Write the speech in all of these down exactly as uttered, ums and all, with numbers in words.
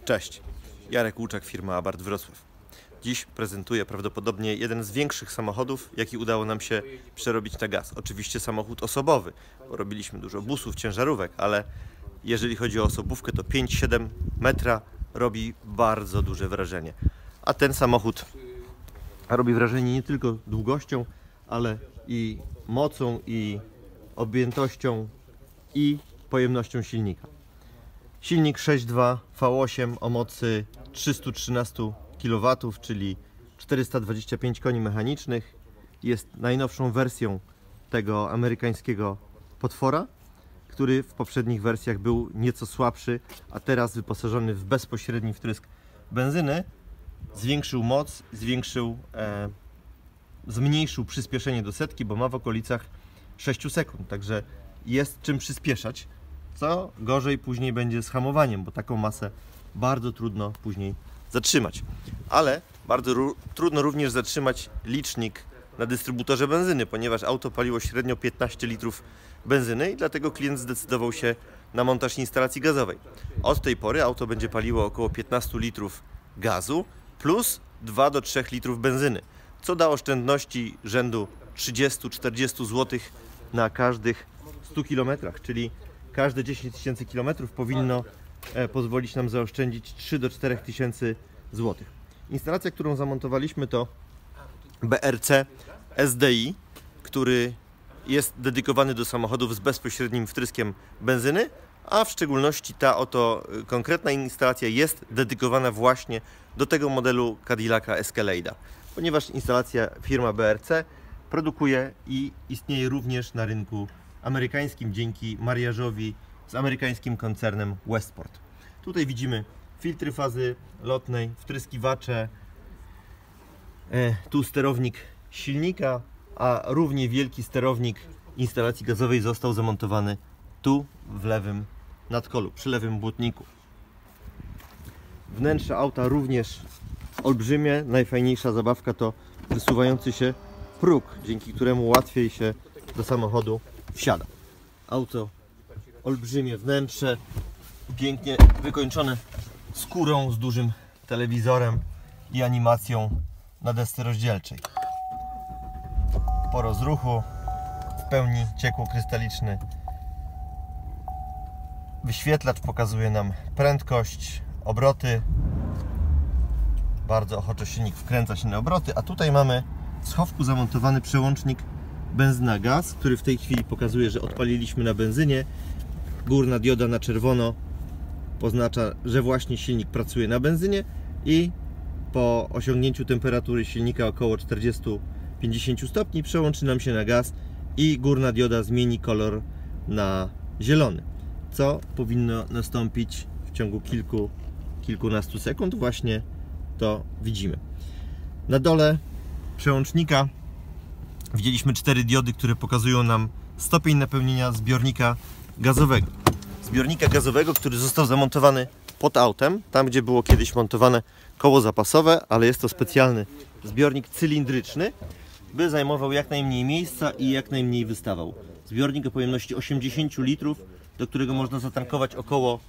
Cześć, Jarek Łuczak, firma Abarth Wrocław. Dziś prezentuję prawdopodobnie jeden z większych samochodów, jaki udało nam się przerobić na gaz. Oczywiście samochód osobowy, bo robiliśmy dużo busów, ciężarówek, ale jeżeli chodzi o osobówkę, to pięć siedem metra robi bardzo duże wrażenie. A ten samochód robi wrażenie nie tylko długością, ale i mocą, i objętością, i pojemnością silnika. Silnik sześć dwa V osiem o mocy trzysta trzynaście kilowatów, czyli czterysta dwadzieścia pięć koni mechanicznych. Jest najnowszą wersją tego amerykańskiego potwora, który w poprzednich wersjach był nieco słabszy, a teraz wyposażony w bezpośredni wtrysk benzyny zwiększył moc, zwiększył, e, zmniejszył przyspieszenie do setki, bo ma w okolicach sześć sekund, także jest czym przyspieszać. Co gorzej później będzie z hamowaniem, bo taką masę bardzo trudno później zatrzymać. Ale bardzo trudno również zatrzymać licznik na dystrybutorze benzyny, ponieważ auto paliło średnio piętnaście litrów benzyny i dlatego klient zdecydował się na montaż instalacji gazowej. Od tej pory auto będzie paliło około piętnaście litrów gazu plus dwa do trzech litrów benzyny, co da oszczędności rzędu trzydzieści do czterdziestu złotych na każdych stu kilometrach, czyli każde dziesięć tysięcy kilometrów powinno e, pozwolić nam zaoszczędzić trzy do czterech tysięcy złotych. Instalacja, którą zamontowaliśmy, to B R C S D I, który jest dedykowany do samochodów z bezpośrednim wtryskiem benzyny, a w szczególności ta oto konkretna instalacja jest dedykowana właśnie do tego modelu Cadillaca Escalade, ponieważ instalacja firma B R C produkuje i istnieje również na rynku amerykańskim dzięki mariażowi z amerykańskim koncernem Westport. Tutaj widzimy filtry fazy lotnej, wtryskiwacze, e, tu sterownik silnika, a równie wielki sterownik instalacji gazowej został zamontowany tu w lewym nadkolu, przy lewym błotniku. Wnętrze auta również olbrzymie. Najfajniejsza zabawka to wysuwający się próg, dzięki któremu łatwiej się do samochodu wsiada. Auto olbrzymie wnętrze, pięknie wykończone skórą z dużym telewizorem i animacją na desce rozdzielczej. Po rozruchu w pełni ciekłokrystaliczny wyświetlacz pokazuje nam prędkość, obroty. Bardzo ochoczo silnik wkręca się na obroty, a tutaj mamy w schowku zamontowany przełącznik benzyna-gaz, który w tej chwili pokazuje, że odpaliliśmy na benzynie. Górna dioda na czerwono oznacza, że właśnie silnik pracuje na benzynie i po osiągnięciu temperatury silnika około czterdzieści do pięćdziesięciu stopni przełączy nam się na gaz i górna dioda zmieni kolor na zielony, co powinno nastąpić w ciągu kilku, kilkunastu sekund. Właśnie to widzimy. Na dole przełącznika widzieliśmy cztery diody, które pokazują nam stopień napełnienia zbiornika gazowego. Zbiornika gazowego, który został zamontowany pod autem, tam gdzie było kiedyś montowane koło zapasowe, ale jest to specjalny zbiornik cylindryczny, by zajmował jak najmniej miejsca i jak najmniej wystawał. Zbiornik o pojemności osiemdziesięciu litrów, do którego można zatankować około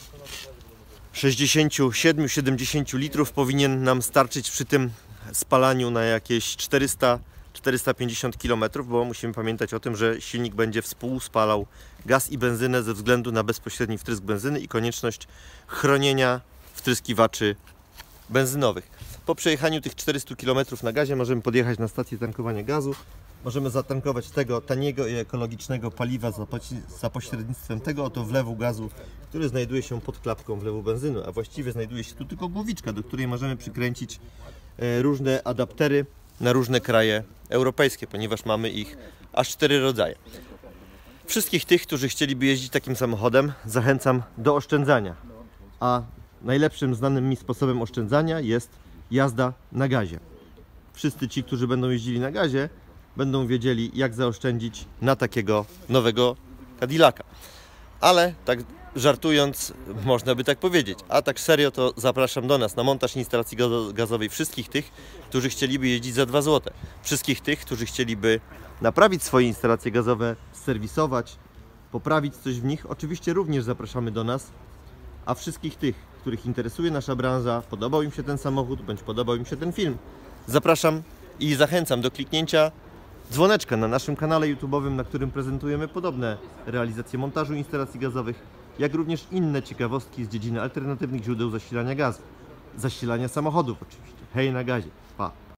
sześćdziesięciu siedmiu do siedemdziesięciu litrów, powinien nam starczyć przy tym spalaniu na jakieś czterysta do czterystu pięćdziesięciu kilometrów, bo musimy pamiętać o tym, że silnik będzie współspalał gaz i benzynę ze względu na bezpośredni wtrysk benzyny i konieczność chronienia wtryskiwaczy benzynowych. Po przejechaniu tych czterystu kilometrów na gazie możemy podjechać na stację tankowania gazu. Możemy zatankować tego taniego i ekologicznego paliwa za, za pośrednictwem tego oto wlewu gazu, który znajduje się pod klapką wlewu benzyny, a właściwie znajduje się tu tylko głowiczka, do której możemy przykręcić e, różne adaptery na różne kraje europejskie, ponieważ mamy ich aż cztery rodzaje. Wszystkich tych, którzy chcieliby jeździć takim samochodem, zachęcam do oszczędzania. A najlepszym znanym mi sposobem oszczędzania jest jazda na gazie. Wszyscy ci, którzy będą jeździli na gazie, będą wiedzieli, jak zaoszczędzić na takiego nowego Cadillaca. Ale tak żartując, można by tak powiedzieć. A tak serio, to zapraszam do nas na montaż instalacji gazowej wszystkich tych, którzy chcieliby jeździć za dwa złote. Wszystkich tych, którzy chcieliby naprawić swoje instalacje gazowe, serwisować, poprawić coś w nich. Oczywiście również zapraszamy do nas. A wszystkich tych, których interesuje nasza branża, podobał im się ten samochód, bądź podobał im się ten film, zapraszam i zachęcam do kliknięcia dzwoneczka na naszym kanale YouTube'owym, na którym prezentujemy podobne realizacje montażu instalacji gazowych, jak również inne ciekawostki z dziedziny alternatywnych źródeł zasilania gazu. Zasilania samochodów oczywiście. Hej na gazie. Pa!